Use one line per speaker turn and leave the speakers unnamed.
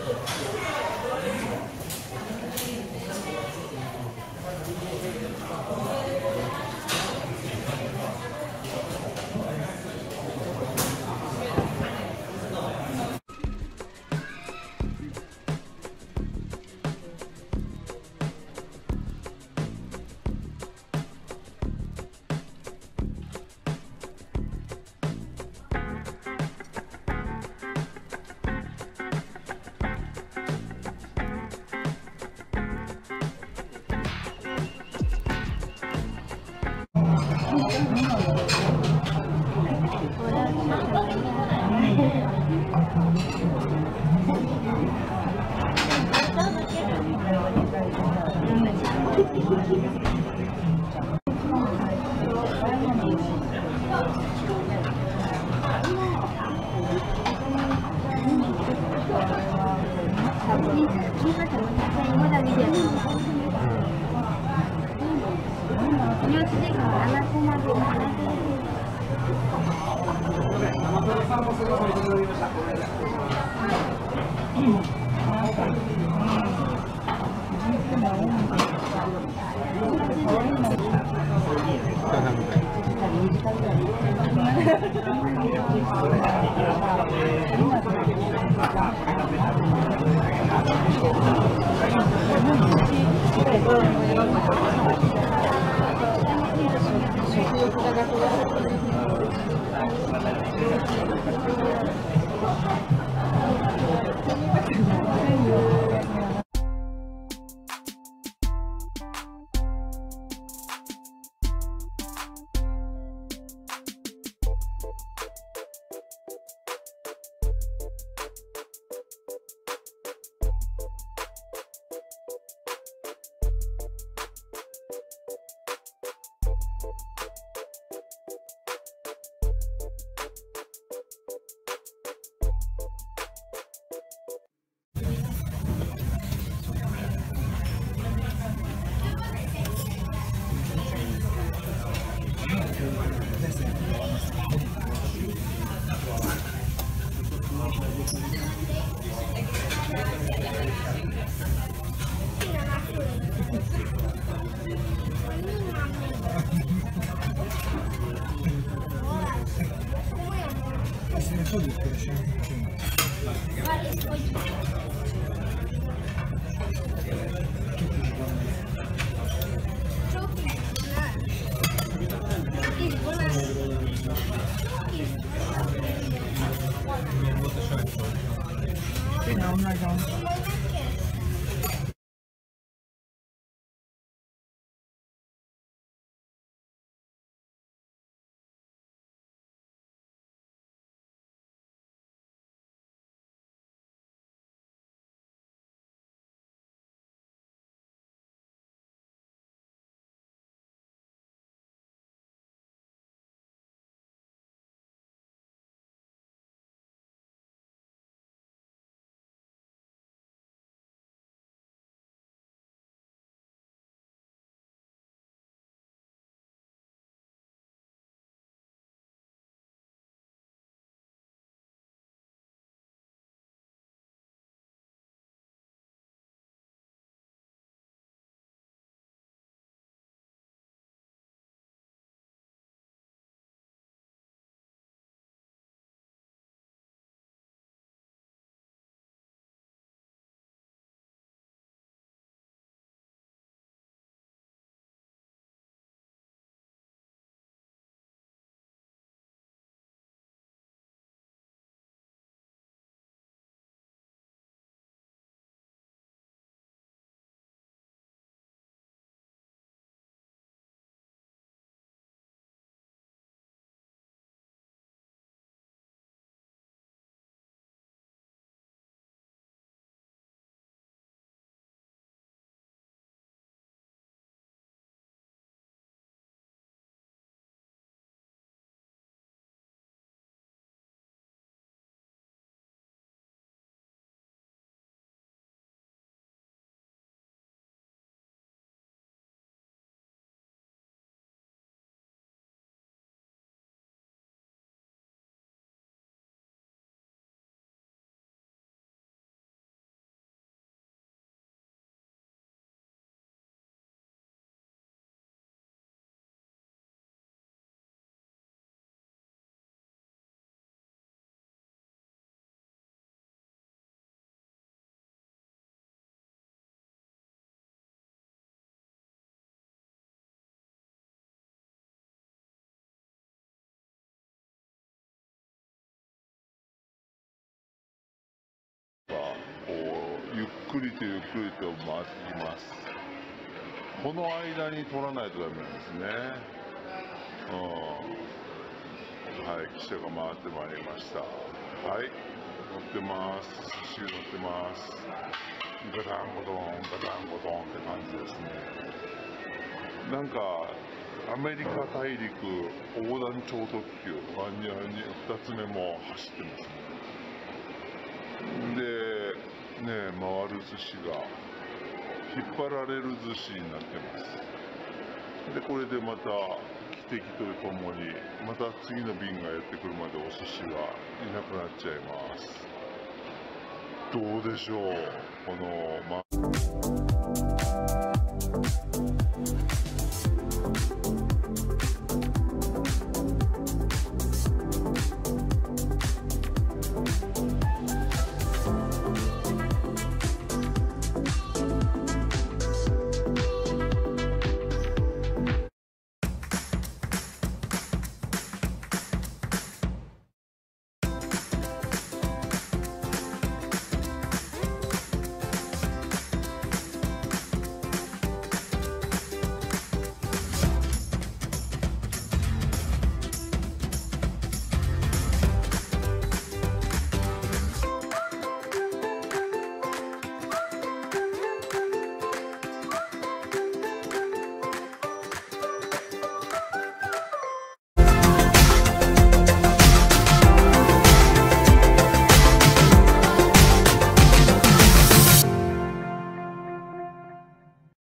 そうですけど。 くりとゆっくりと回ってきます。この間に取らないとダメなんですね。はい、汽車が回ってまいりました。はい、乗ってます。寿司乗ってます。ガタンゴトン、ガタンゴトンって感じですね。なんかアメリカ大陸横断超特急2つ目も走ってますね。でね、回る寿司が引っ張られる寿司になってます。でこれでまた汽笛とともにまた次の便がやってくるまでお寿司がいなくなっちゃいます。どうでしょう、この